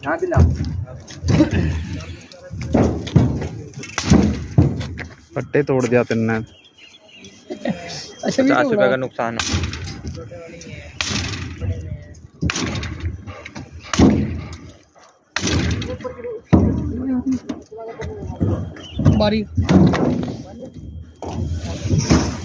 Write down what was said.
पट्टे तोड़ दिया तुमने। 50 रुपए का नुकसान। बारी